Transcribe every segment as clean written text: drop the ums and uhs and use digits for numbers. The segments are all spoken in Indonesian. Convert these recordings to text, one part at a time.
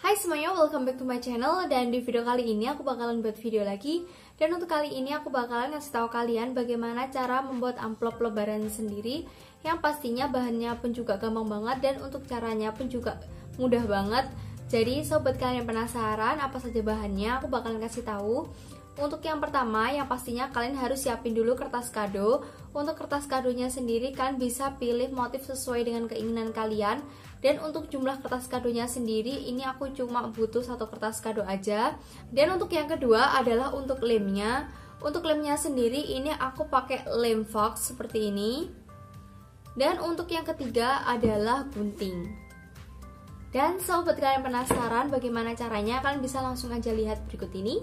Hai semuanya, welcome back to my channel. Dan di video kali ini aku bakalan buat video lagi. Dan untuk kali ini aku bakalan ngasih tahu kalian bagaimana cara membuat amplop lebaran sendiri, yang pastinya bahannya pun juga gampang banget dan untuk caranya pun juga mudah banget. Jadi sobat kalian yang penasaran apa saja bahannya, aku bakalan kasih tahu. Untuk yang pertama, yang pastinya kalian harus siapin dulu kertas kado. Untuk kertas kadonya sendiri kalian bisa pilih motif sesuai dengan keinginan kalian. Dan untuk jumlah kertas kadonya sendiri, ini aku cuma butuh satu kertas kado aja. Dan untuk yang kedua adalah untuk lemnya. Untuk lemnya sendiri ini aku pakai lem fox seperti ini. Dan untuk yang ketiga adalah gunting. Dan sobat kalian penasaran bagaimana caranya, kalian bisa langsung aja lihat berikut ini.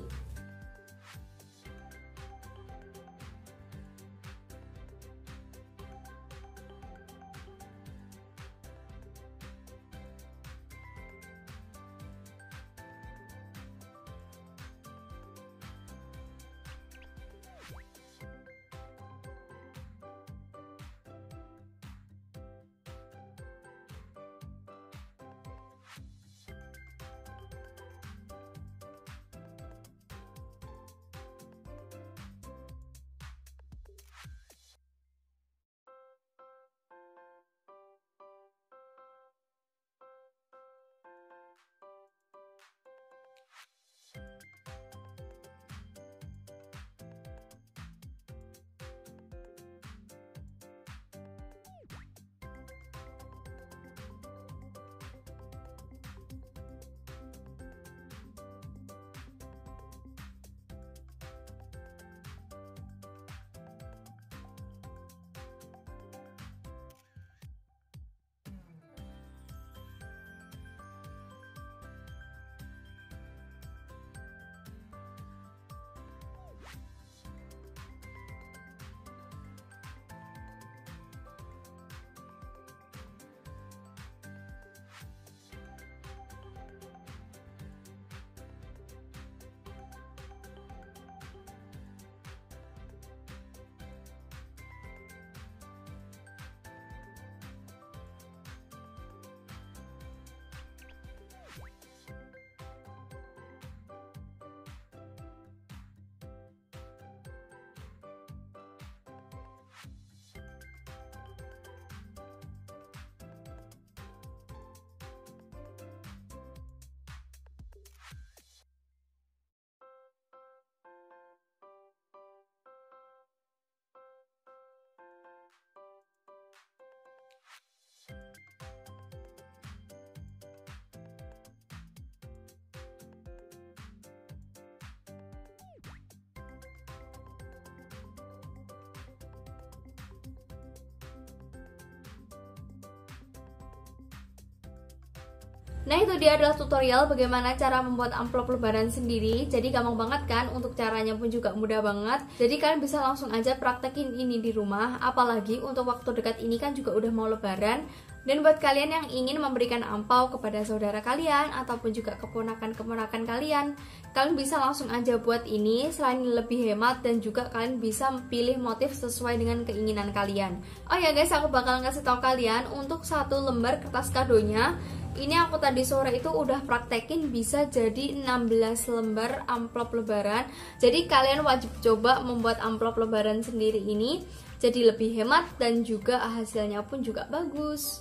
Nah, itu dia adalah tutorial bagaimana cara membuat amplop lebaran sendiri. Jadi gampang banget kan, untuk caranya pun juga mudah banget. Jadi kalian bisa langsung aja praktekin ini di rumah. Apalagi untuk waktu dekat ini kan juga udah mau lebaran. Dan buat kalian yang ingin memberikan ampau kepada saudara kalian ataupun juga keponakan-keponakan kalian, kalian bisa langsung aja buat ini. Selain lebih hemat dan juga kalian bisa pilih motif sesuai dengan keinginan kalian. Oh ya guys, aku bakal ngasih tahu kalian untuk satu lembar kertas kadonya. Ini aku tadi sore itu udah praktekin bisa jadi 16 lembar amplop lebaran. Jadi kalian wajib coba membuat amplop lebaran sendiri ini. Jadi lebih hemat dan juga hasilnya pun juga bagus.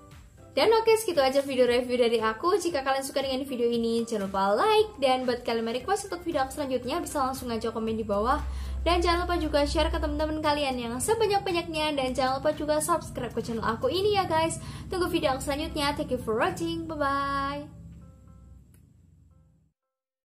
Dan oke, segitu aja video review dari aku. Jika kalian suka dengan video ini, jangan lupa like. Dan buat kalian yang request untuk video aku selanjutnya, bisa langsung aja komen di bawah. Dan jangan lupa juga share ke teman-teman kalian yang sebanyak-banyaknya. Dan jangan lupa juga subscribe ke channel aku ini ya guys. Tunggu video aku selanjutnya. Thank you for watching. Bye-bye.